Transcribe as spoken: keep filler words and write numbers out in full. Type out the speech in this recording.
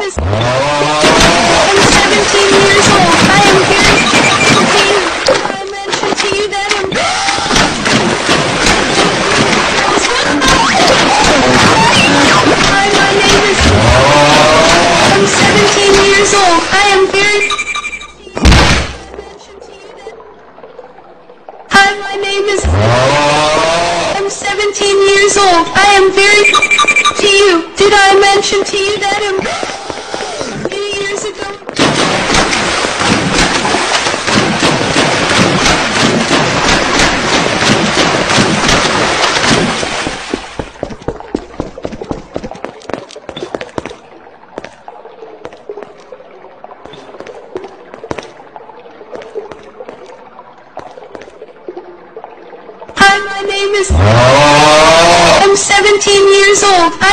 is. I'm seventeen years old. I am very thankful to you. I mentioned to you that I'm. Hi, my name is. I'm seventeen years old. I am very. Hi, my name is. I'm seventeen years old. I am very. To you. Did I mention to you that I'm. Many years ago. Hi, my name is. I'm seventeen years old.